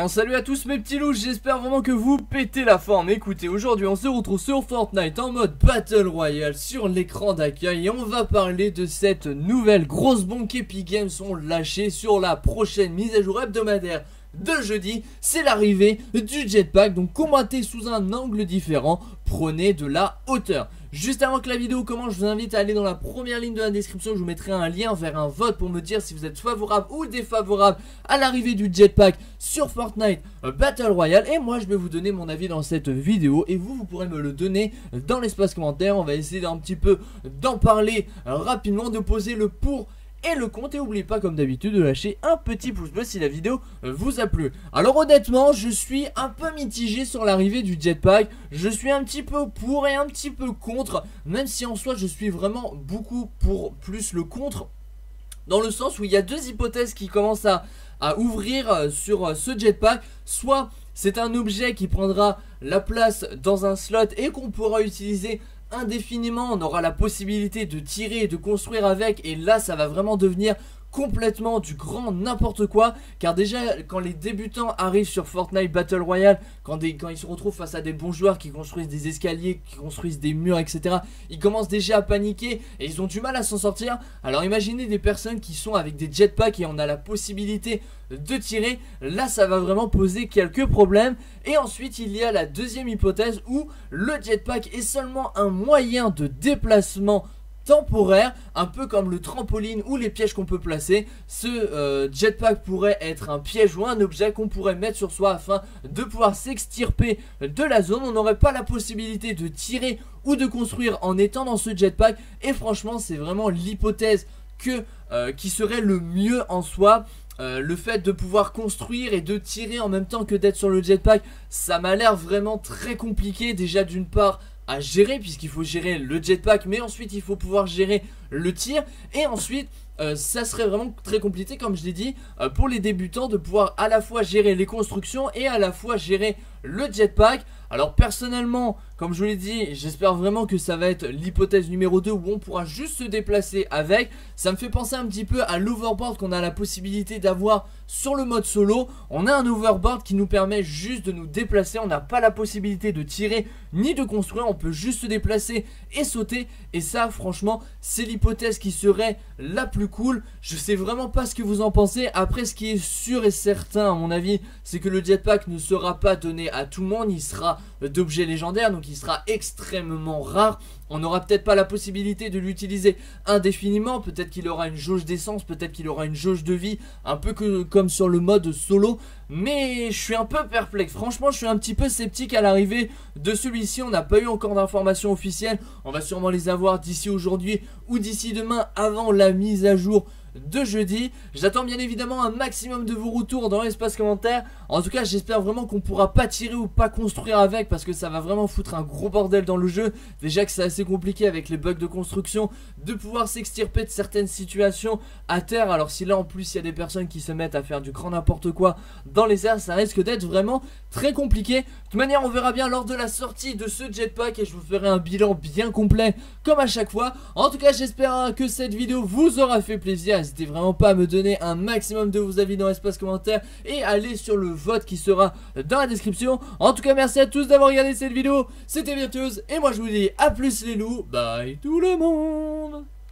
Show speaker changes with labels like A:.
A: un salut à tous mes petits loups, j'espère vraiment que vous pétez la forme. Écoutez, aujourd'hui on se retrouve sur Fortnite en mode Battle Royale sur l'écran d'accueil. Et on va parler de cette nouvelle grosse bombe qu'Epic Games ont lâchée sur la prochaine mise à jour hebdomadaire de jeudi. C'est l'arrivée du jetpack, donc combatté sous un angle différent, prenez de la hauteur. Juste avant que la vidéo commence, je vous invite à aller dans la première ligne de la description. Je vous mettrai un lien vers un vote pour me dire si vous êtes favorable ou défavorable à l'arrivée du jetpack sur Fortnite Battle Royale. Et moi je vais vous donner mon avis dans cette vidéo et vous pourrez me le donner dans l'espace commentaire. On va essayer d'un petit peu d'en parler rapidement, de poser le pour et le compte, et n'oubliez pas comme d'habitude de lâcher un petit pouce bleu si la vidéo vous a plu. Alors honnêtement je suis un peu mitigé sur l'arrivée du jetpack. Je suis un petit peu pour et un petit peu contre, même si en soi je suis vraiment beaucoup pour plus le contre, dans le sens où il y a deux hypothèses qui commencent à ouvrir sur ce jetpack. Soit c'est un objet qui prendra la place dans un slot et qu'on pourra utiliser indéfiniment, on aura la possibilité de tirer et de construire avec, et là ça va vraiment devenir complètement du grand n'importe quoi. Car déjà quand les débutants arrivent sur Fortnite Battle Royale, quand ils se retrouvent face à des bons joueurs qui construisent des escaliers, qui construisent des murs, etc., ils commencent déjà à paniquer et ils ont du mal à s'en sortir. Alors imaginez des personnes qui sont avec des jetpacks et on a la possibilité de tirer. Là ça va vraiment poser quelques problèmes. Et ensuite il y a la deuxième hypothèse où le jetpack est seulement un moyen de déplacement temporaire, un peu comme le trampoline ou les pièges qu'on peut placer. Ce jetpack pourrait être un piège ou un objet qu'on pourrait mettre sur soi afin de pouvoir s'extirper de la zone. On n'aurait pas la possibilité de tirer ou de construire en étant dans ce jetpack, et franchement c'est vraiment l'hypothèse qui serait le mieux en soi. Le fait de pouvoir construire et de tirer en même temps que d'être sur le jetpack, ça m'a l'air vraiment très compliqué. Déjà d'une part à gérer, puisqu'il faut gérer le jetpack, mais ensuite il faut pouvoir gérer le tir, et ensuite ça serait vraiment très compliqué, comme je l'ai dit, pour les débutants de pouvoir à la fois gérer les constructions et à la fois gérer le jetpack. Alors personnellement, comme je vous l'ai dit, j'espère vraiment que ça va être l'hypothèse numéro 2 où on pourra juste se déplacer avec. Ça me fait penser un petit peu à l'overboard qu'on a la possibilité d'avoir sur le mode solo. On a un overboard qui nous permet juste de nous déplacer. On n'a pas la possibilité de tirer ni de construire. On peut juste se déplacer et sauter. Et ça franchement c'est l'hypothèse qui serait la plus cool. Je sais vraiment pas ce que vous en pensez. Après ce qui est sûr et certain à mon avis, c'est que le jetpack ne sera pas donné à tout le monde. Il sera d'objets légendaires, donc il sera extrêmement rare. On n'aura peut-être pas la possibilité de l'utiliser indéfiniment. Peut-être qu'il aura une jauge d'essence, peut-être qu'il aura une jauge de vie, un peu comme sur le mode solo. Mais je suis un peu perplexe. Franchement je suis un petit peu sceptique à l'arrivée de celui-ci. On n'a pas eu encore d'informations officielles. On va sûrement les avoir d'ici aujourd'hui ou d'ici demain, avant la mise à jour de jeudi. J'attends bien évidemment un maximum de vos retours dans l'espace commentaire. En tout cas j'espère vraiment qu'on pourra pas tirer ou pas construire avec, parce que ça va vraiment foutre un gros bordel dans le jeu. Déjà que c'est assez compliqué avec les bugs de construction de pouvoir s'extirper de certaines situations à terre. Alors si là en plus il y a des personnes qui se mettent à faire du grand n'importe quoi dans les airs, ça risque d'être vraiment très compliqué. De toute manière on verra bien lors de la sortie de ce jetpack et je vous ferai un bilan bien complet comme à chaque fois. En tout cas j'espère que cette vidéo vous aura fait plaisir. N'hésitez vraiment pas à me donner un maximum de vos avis dans l'espace commentaire et allez sur le vote qui sera dans la description. En tout cas merci à tous d'avoir regardé cette vidéo. C'était Virtuose et moi je vous dis à plus les loups. Bye tout le monde.